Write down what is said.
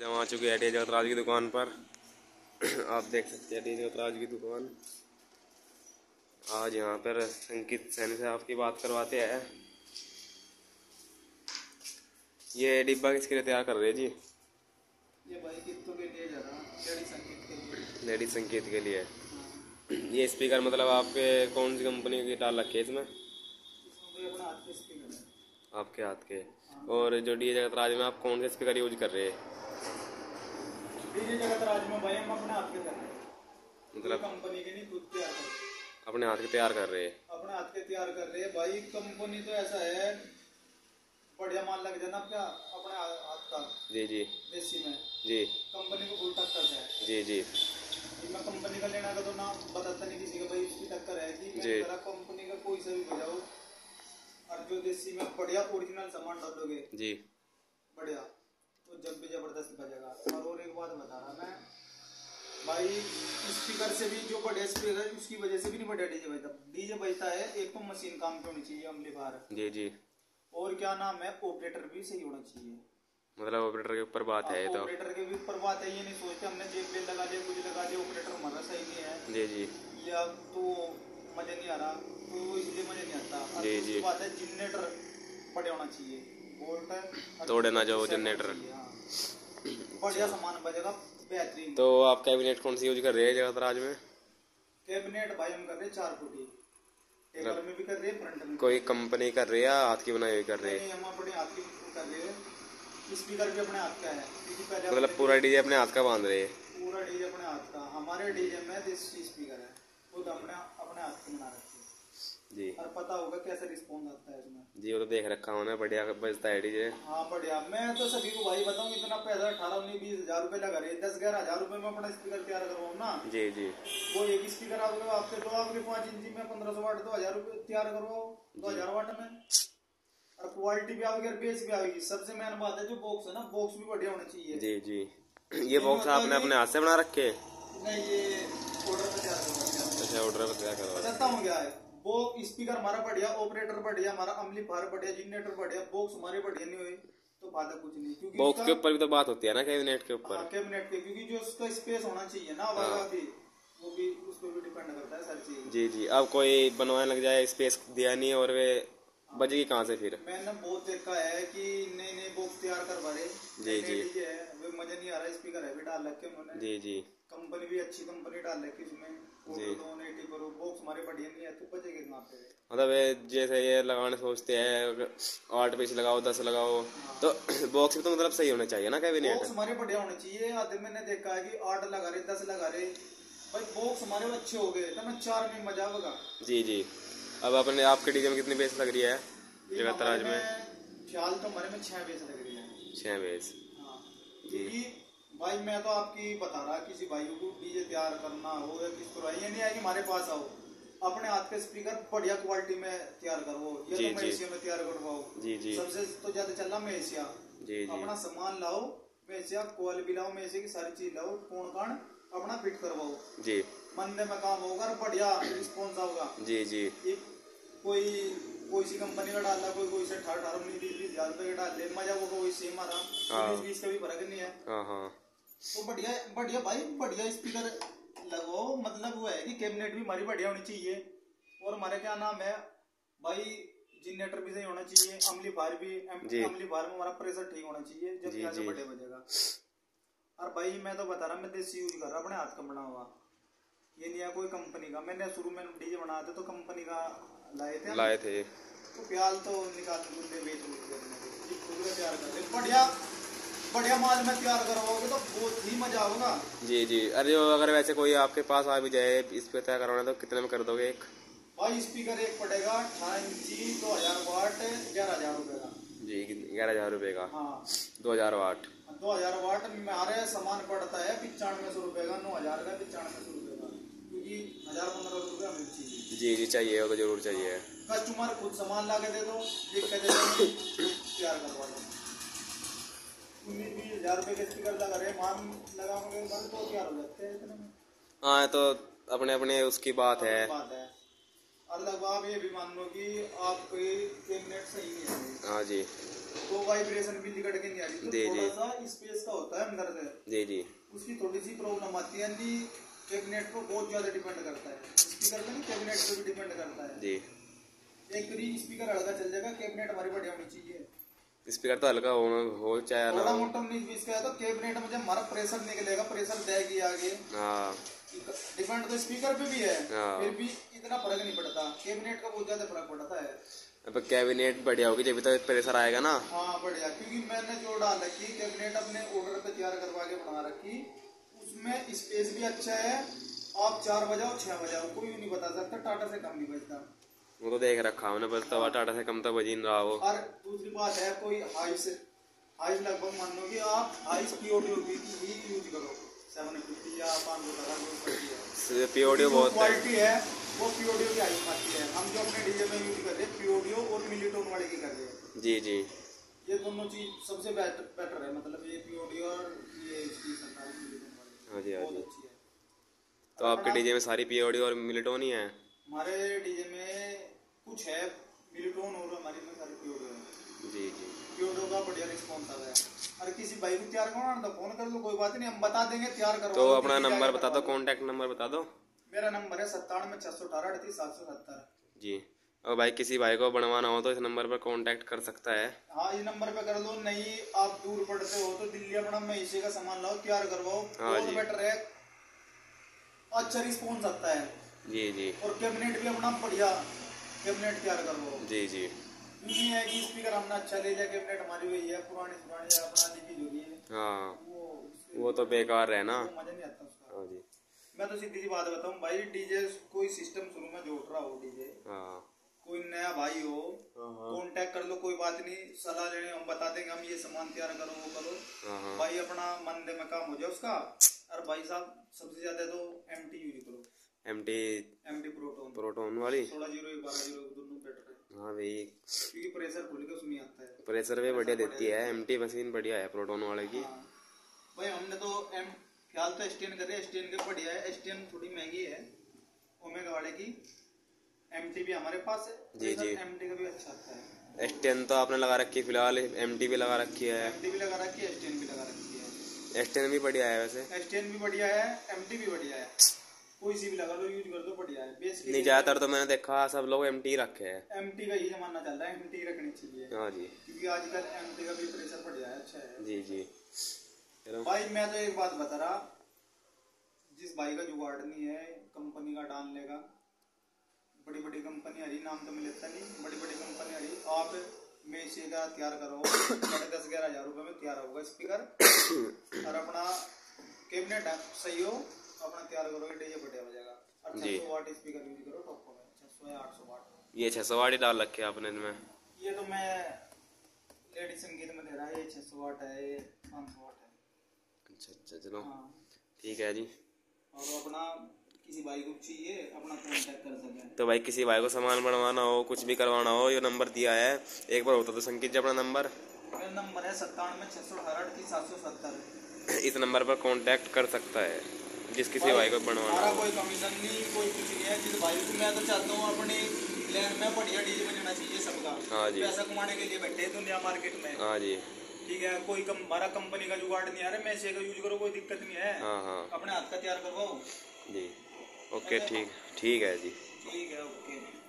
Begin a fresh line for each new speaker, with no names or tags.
हम आ चुके हैं डीजे गतराज की दुकान पर। आप देख सकते हैं डीजे गतराज की दुकान। आज यहाँ पर संकित सैनी से आपकी बात करवाते हैं। ये डिब्बा किसके लिए तैयार कर रहे हैं जी?
ये भाई कित्तों के लिए जा रहा, लेडी संगीत के लिए।
लेडी संगीत के लिए। ये स्पीकर मतलब आपके कौन सी कंपनी की डाल रखे हैं इसमें?
अपना हाथ के स्पीकर है।
आपके हाथ के। और जो डीजे गतराज में आप कौन से स्पीकर यूज कर रहे हैं?
डीजे गतराज में भाई हम अपने हाथ के कर रहे हैं, मतलब कंपनी के नहीं, खुद तैयार कर रहे हैं।
अपने हाथ के तैयार कर रहे हैं?
अपने हाथ के तैयार कर रहे हैं भाई। कंपनी तो ऐसा है, बढ़िया माल लग जाना आपका अपने हाथ का। जी जी देसी में जी कंपनी को फुल टक्कर है। जी जी मैं कंपनी का लेना का तो नाम बताता नहीं किसी का भाई, इसकी टक्कर है कि मेरा कंपनी का कोई सा भी बजाओ, और जो देसी में बढ़िया ओरिजिनल सामान डालोगे जी बढ़िया, तो जब भी जबरदस्त बजेगा। और एक बात बता रहा मैं भाई, स्पीकर से भी जो बढ़िया स्पीकर है उसकी वजह से भी नहीं बढ़िया डीजे बजता। डीजे बजता है एक तो मशीन काम की होनी चाहिए, अम्लीफायर जी जी, और क्या नाम है, ऑपरेटर भी सही होना चाहिए। मतलब ऑपरेटर के ऊपर बात है। तो ऑपरेटर के भी ऊपर बात है, ये नहीं सोचते हमने जेब पे लगा दिया कुछ लगा दिया, ऑपरेटर हमारा सही नहीं है जी जी, या तो मजा नहीं आ रहा, तो इसलिए मजा नहीं आता जी जी। बात है जनरेटर बढ़िया होना चाहिए, वोल्ट तोड़े ना जाओ जनरेटर, बढ़िया सामान बजेगा बेहतरीन। तो आप कैबिनेट कौन सी यूज कर रहे हैं गतराज में? कैबिनेट भाई हम कर रहे हैं 4 फुटी, टेबल में भी कर रहे हैं, फ्रंट में। कोई कंपनी कर रही है या हाथ की बनाई हुई कर रही है? हम अपने हाथ की कर रहे हैं, स्पीकर भी अपने हाथ का है। मतलब पूरा डीजे अपने हाथ का बांध रहे हैं? पूरा डीजे अपने हाथ का। हमारे डीजे में देसी स्पीकर है, खुद हमने अपने हाथ की बना रखी है जी। और पता होगा कैसा रिस्पॉन्स आता है इसमें जी, वो तो देख रखा हूँ मैं, बढ़िया बजता है डीजे। हाँ बढ़िया। मैं तो सभी को भाई बताऊँ, इतना पैसा 18-19-20 हज़ार रुपए लगा रहे, 10-11 हज़ार रुपए में अपना स्पीकर तैयार करवाऊँ ना जी जी। वो एक स्पीकर आपके 5 इंची में 1500 वाट 2000 रुपए तैयार करवाओ, 2000 वाट में, और क्वालिटी भी आएगी और बेस भी आएगी। सबसे मेन बात है जो बॉक्स है ना, बॉक्स भी बढ़िया होना चाहिए जी जी। ये बॉक्स आपने अपने हाथ से बना रखे? नहीं, ये ऑर्डर पे तैयार करवा। अच्छा, ऑर्डर पे तैयार करवा। बताता हूँ क्या है वो, स्पीकर हमारा बढ़िया, ऑपरेटर बढ़िया, हमारा अम्लीफायर बढ़िया, जनरेटर बढ़िया, बॉक्स हमारे बढ़िया नहीं हुए तो फायदा कुछ नहीं, क्योंकि बॉक्स के ऊपर भी तो बात होती है ना, कैबिनेट के ऊपर। कैबिनेट के, क्योंकि जो उसका स्पेस होना चाहिए ना भी, वो भी उस पर भी डिपेंड करता है सारी चीज जी जी। अब कोई बनवाने लग जाए, स्पेस दिया नहीं और वे बजेगी कहाँ से फिर? मैंने बहुत देखा है कि नए नए बॉक्स तैयार करवा रहे जी जी, मजा नहीं आ रहा, स्पीकर है भी डाल रखे उन्होंने जी जी, कंपनी भी अच्छी कंपनी डाल रखी उसमें जी, बॉक्स हमारे बढ़िया नहीं है तो बजेगा कहाँ पे? मतलब जैसे ये लगाने सोचते हैं 8 पीस लगाओ 10 लगाओ, तो बॉक्स भी तो मतलब सही होना चाहिए ना कैबिनेट? बॉक्स हमारे बढ़िया होने चाहिए। आधे मैंने देखा है कि 8 लगा रहे 10 लगा रहे, भाई बॉक्स हमारे अच्छे हो गए तो मैं 4 में मजा होगा जी जी। अब अपने आपके डीजे में कितनी बेस लग रही है गतराज में? फिलहाल तो हमारे में 6 बेस लग रही है। 6 बेस हाँ जी भाई। मैं तो आपकी बता रहा, किसी भाई को डीजे तैयार करना हो या किस तरह, ये नहीं है कि हमारे पास आओ, अपने हाथ के स्पीकर बढ़िया क्वालिटी में तैयार करवाओ, या तो मलेशिया में तैयार करवाओ जी जी। सबसे तो ज्यादा चल रहा मलेशिया जी जी। अपना सामान लाओ मलेशिया, कोयल भी लाओ मलेशिया की, सारी चीज लाओ, कोण कान अपना फिट करवाओ जी, मंदे में काम होगा और बढ़िया रिस्पॉन्स होगा जी जी। कोई सी कंपनी का डाल रहा, कोई से 18-19-20 हज़ार रुपए का डाल ले, मजा वो कोई सेम आ रहा, 20 का भी फर्क नहीं है। तो बढ़िया भाई, बढ़िया स्पीकर लगाओ। मतलब वो है कि कैबिनेट भी हमारी बढ़िया होनी चाहिए, और हमारे क्या नाम है भाई, जनरेटर भी सही होना चाहिए, अम्लीफायर भी, अम्लीफायर में हमारा प्रेशर ठीक होना चाहिए, जब यहाँ से बढ़िया बजेगा। और भाई मैं तो बता रहा, मैं देसी यूज कर रहा, अपने हाथ का बना हुआ, ये नहीं है कोई कंपनी का। मैंने शुरू में डीजे बनाया था तो कंपनी का लाए थे तो प्याल तो निकाल बेच तैयार करते बढ़िया बढ़िया माल में तैयार करवाओगे तो बहुत ही मजा होगा जी जी। अरे अगर वैसे कोई आपके पास आ भी जाए इस पे तैयार करवाना तो कितने में कर दोगे? एक भाई स्पीकर एक पड़ेगा 18 इंची 2000 वाट 11,000 रुपए का जी। 11,000 रुपए का हाँ, 2000 वाट 2000 वाट में हमारे सामान पड़ता है 9500 रुपए का, 9000 का 9500 रुपए का, क्योंकि 1000-1500 रुपया मिल चाहिए जी जी। चाहिए वो तो जरूर चाहिए। कस्टमर खुद सामान ला के दे दो, तैयार करवा दो। 19-20 हज़ार रुपए के स्पीकर लगा रहे, मान लगाओगे तो तैयार हो जाते हैं इतने में। हाँ तो अपने अपने उसकी बात है। अलग आप ये भी मान लो कि आपके कैबिनेट सही नहीं है हाँ जी, तो वाइब्रेशन भी निकट के नहीं आ रही, तो थोड़ा सा स्पेस का होता है अंदर से,
जी जी,
उसकी थोड़ी सी प्रॉब्लम आती है, यानी कैबिनेट पर बहुत ज्यादा डिपेंड करता है, स्पीकर पे नहीं कैबिनेट पे भी डिपेंड करता है
जी।
एक करी स्पीकर हल्का चल जाएगा, कैबिनेट हमारी बढ़िया होनी चाहिए।
स्पीकर तो हल्का हो चाहे ना
थोड़ा
हो।
मोटा नहीं इसका है तो कैबिनेट में जब हमारा प्रेशर निकलेगा, प्रेशर देगी आगे।
हाँ
डिपेंड तो स्पीकर पे भी है,
हाँ।
फिर भी इतना फर्क नहीं पड़ता, कैबिनेट का बहुत ज्यादा फर्क पड़ता है।
अब कैबिनेट बढ़िया होगी जब तक प्रेशर आएगा ना।
हाँ बढ़िया, क्योंकि मैंने जो डाल रखी कैबिनेट अपने ऑर्डर पे तैयार करवा के बना रखी, उसमें स्पेस भी अच्छा है। आप 4 बजाओ 6 बजाओ कोई नहीं बता सकता, टाटा से कम नहीं बजता।
वो तो देख रखा हमने, बस तवा टाटा से कम तो बज ही नहीं रहा वो।
और दूसरी बात है, कोई हाइस लगभग मान लो कि आप हाइस की ऑडियो भी यूज करो, 750 या 500
पी ऑडियो बहुत
क्वालिटी है, वो पी ऑडियो की हाइस आती है। हम जो अपने डीजे में यूज कर रहे हैं पी ऑडियो और मिलीटोन वाले की कर रहे हैं।
जी जी,
ये दोनों चीज सबसे बेटर है, मतलब ये पी ऑडियो और ये इसकी सरकार मिलीटोन वाली।
हाँ जी हाँ
बहुत
जी।
अच्छी है।
तो आपके डीजे में सारी पी ऑडियो और मिलीटोन ही है?
हमारे डीजे में कुछ है मिलीटोन और हमारी में सारी पी ऑडियो है।
जी जी,
पी ऑडियो का बढ़िया रिस्पॉन्स आ गया। अरे किसी भाई को तैयार करवाना तो फोन कर लो, कोई बात नहीं, हम बता देंगे तैयार करवा।
तो अपना नंबर बता दो, कॉन्टैक्ट नंबर बता दो।
मेरा नंबर है 97 618 38 770
जी। और भाई किसी भाई को बनवाना हो तो इस नंबर पर कांटेक्ट कर सकता है।
हाँ इस नंबर पे कर लो, नहीं आप दूर पड़ते हो तो दिल्ली अपना महीसे का सामान लाओ तैयार करवाओ, बहुत बेटर है, अच्छा रिस्पॉन्स आता है। जी जी। और कैबिनेट भी अपना बढ़िया कैबिनेट तैयार करवाओ। जी जी। नहीं है कि स्पीकर हमने अच्छा ले लिया, कैबिनेट हमारी वही है पुरानी अपना लीकेज हो रही है। हाँ वो तो बेकार है ना, मजा नहीं आता उसका। हाँ जी। मैं तो सीधी सी बात बताऊं भाई, डीजे कोई सिस्टम शुरू में जोड़ रहा हो डीजे, कोई नया भाई हो कांटेक्ट कर लो, कोई बात नहीं, सलाह लेने हम बता देंगे, हम ये सामान तैयार करो वो करो भाई, अपना मन दे में काम हो जाए उसका। और भाई साहब सबसे ज्यादा तो एमटी यूज करो, एमटी प्रोटोन वाली 1601 1201 दोनों बेटर है। हाँ भाई, क्योंकि प्रेशर खुल के उसमें आता है, प्रेशर भी बढ़िया देती है, एमटी मशीन बढ़िया है प्रोटोन वाले की। भाई हमने तो फिलहाल तो एसटीएन कर रहे हैं, एसटीएन के बढ़िया है, एसटीएन थोड़ी महंगी है ओमेगा वाले की, एमटी भी हमारे पास है। जी जी, एमटी का भी अच्छा आता है। एसटीएन तो आपने लगा रखी है फिलहाल, एमटी भी लगा रखी है, एमटी भी लगा रखी है, एसटीएन भी लगा रखी है। एसटीएन भी बढ़िया है वैसे, एसटीएन भी बढ़िया है, एमटी भी बढ़िया है, कोई सी भी लगा लो यूज कर दो बढ़िया है। नहीं ज्यादातर तो मैंने देखा सब लोग एमटी रखे हैं, एमटी का ही जमाना चल रहा है, एमटी रखनी चाहिए। हाँ जी, क्योंकि आजकल एमटी का भी प्रेशर बढ़िया है, अच्छा है। जी जी। भाई मैं तो एक बात बता रहा, जिस भाई का जुगाड़ नहीं है कंपनी का डाल लेगा, बड़ी बड़ी कंपनी हरी, नाम तो मिलता नहीं, बड़ी बड़ी कंपनी हरी, आप मेसे का तैयार करो 10-11 हजार रुपए में तैयार होगा स्पीकर, और अपना कैबिनेट सही हो अपना तैयार करोगे डीजे बढ़िया हो जाएगा। 600 वाट स्पीकर यूज करो टॉप में, 600 या 800 वाट। ये 600 वाट ही डाल रखे आपने इनमें? ये तो मैं लेडी संगीत में दे रहा है, ये 600 वाट है, ये 500 वाट है। अच्छा अच्छा, चलो ठीक है जी। और अपना किसी भाई को चाहिए अपना कांटेक्ट कर सकते हैं। तो भाई किसी भाई को सामान बनवाना हो, कुछ भी करवाना हो, ये नंबर दिया है, एक बार होता तो संकेत जी अपना नंबर। मेरा नंबर है 97 618 38 770। इस नंबर पर कांटेक्ट कर सकता है जिस किसी भाई को बनवाना हो। कोई कमीशन नहीं, कोई कुछ नहीं है, जिस भाई को मैं तो चाहता हूँ अपनी लैंड में बढ़िया डीजे बजाना चाहिए सबका। हाँ जी, पैसा कमाने के लिए बैठे दुनिया मार्केट में। हाँ जी ठीक है, कोई हमारा कंपनी का जुगाड़ नहीं आ रहा, मैं का यूज करो कोई दिक्कत नहीं है। हाँ हाँ, अपने हाथ का तैयार करवाओ जी। ओके ठीक है जी, ठीक है ओके।